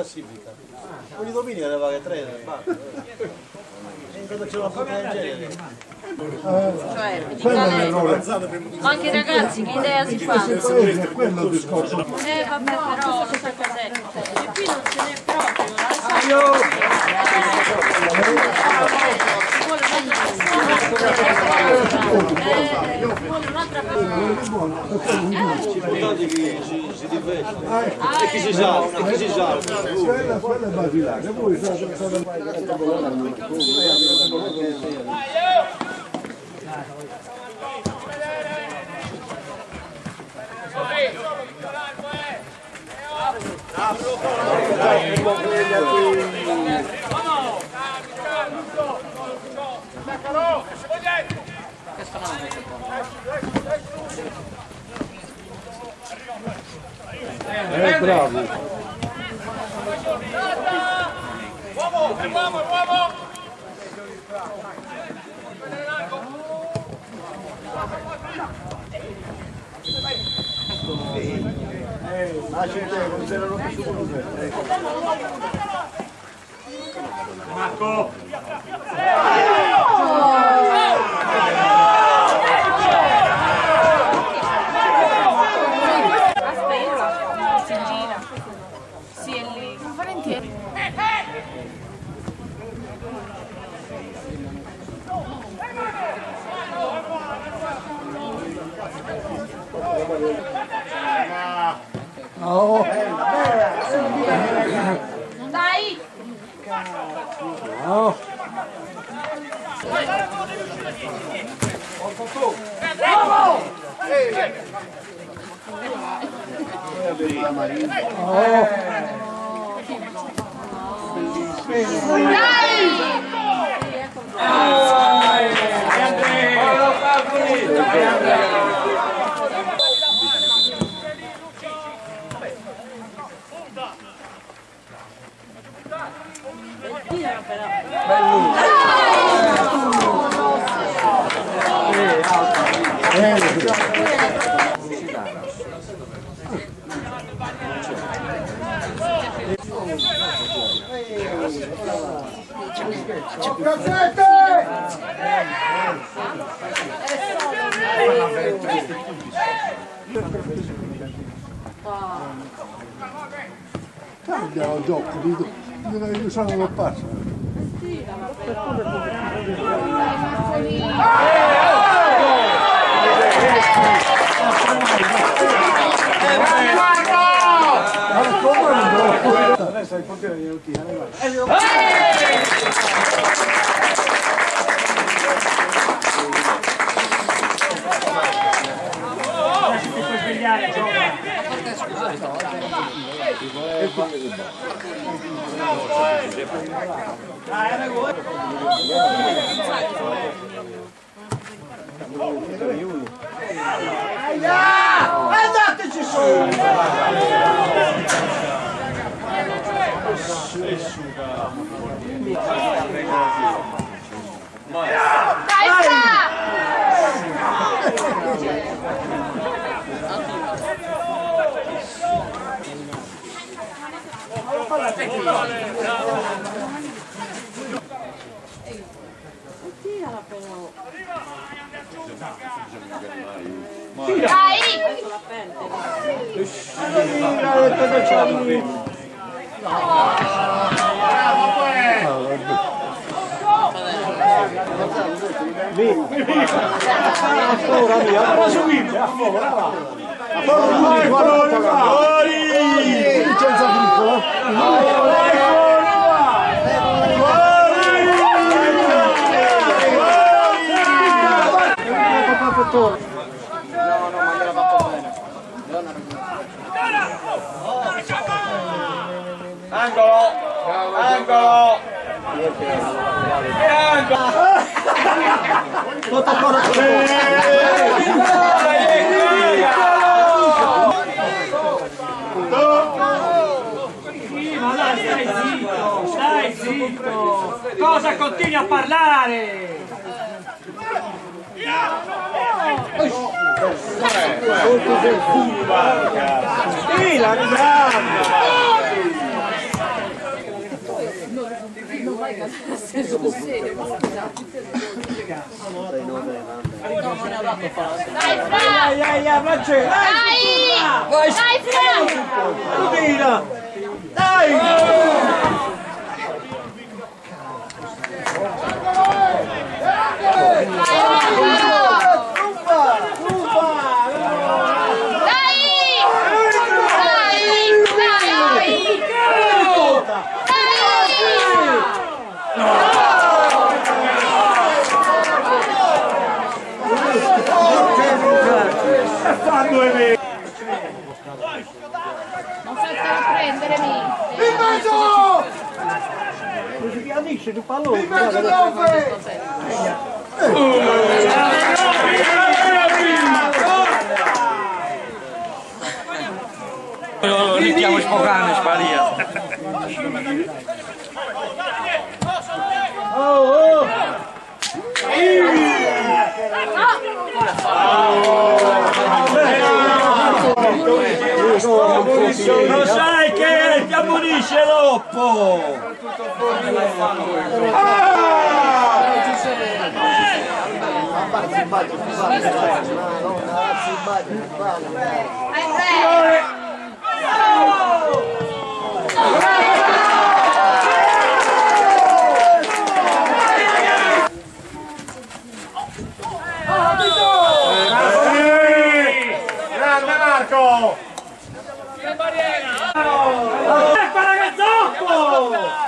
classifica. Ogni domenica ne paga 3 nel bar. E quando c'è una foto del genere. Cioè, ma anche i ragazzi, che idea si fanno? Quello il discorso. Vabbè, però lo sai cos'è? E qui non ce n'è proprio. Vuole un'altra persona. L'importante è che si difende. E chi si salva, chi si salva. Quella è basilare. Voi bravo. Uomo! Marco! Aspetta, si gira. Sì, è lì. Volentieri. Oh. Dai! Oh. Andiamo al gioco, io sono lo passo. Adesso il portiere di Lutina, Andateci su! Angolo! Ma dai, stai zitto! Cosa continui a parlare? Sì, la ridanno! Dai, Francesco! Dai, Fra! Dai! Non fatela prendere, mi! In mezzo! Non si pianisce il pallone. In mezzo dove? Richiamo Spocane, sparia. Lo sai che ti ammonisce l'oppo! Grande Marco! Ecco ragazzotto!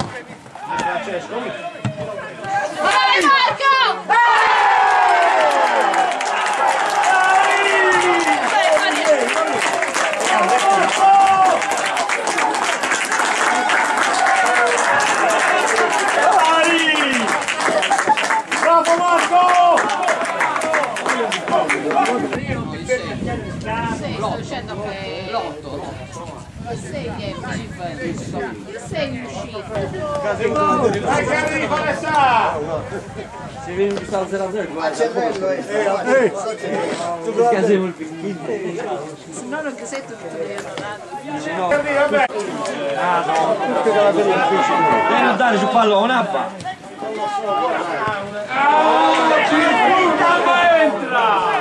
Vai, Marco! Bravo Marco! Sto dicendo che l'8. Il 6 è uscito. Il 6 è uscito. Dai Carri di Foresta! Se viene un salto 0-0, guarda. Tu casemo il picchino. Se no non casetto che tu devi Carri, vabbè! Vieni a dare su pallone, appa! Entra!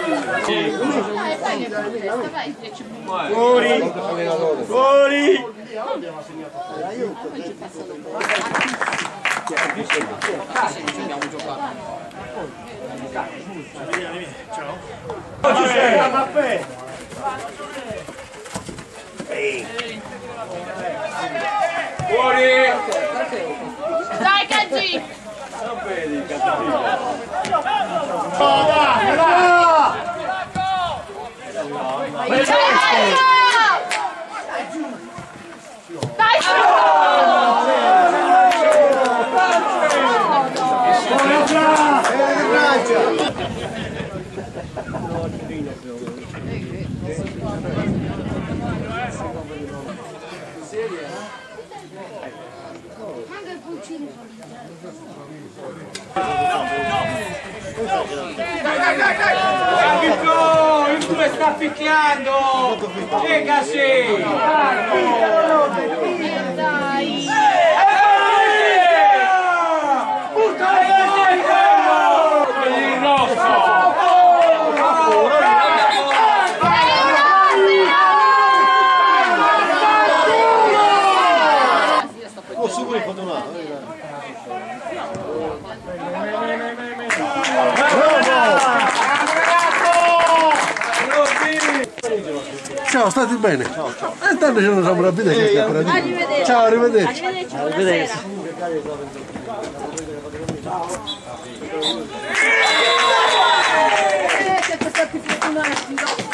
Vai, Fuori! Fuori! Fuori! Dai, Caggi! Arbitro! Il 2 sta picchiando! Piegasi! Dai! Il nostro! Posso pure continuare? Ciao, state bene? Ciao, ciao. E tanto ci siamo rapiti che sta per dire. Ciao, arrivederci. Arrivederci, buonasera.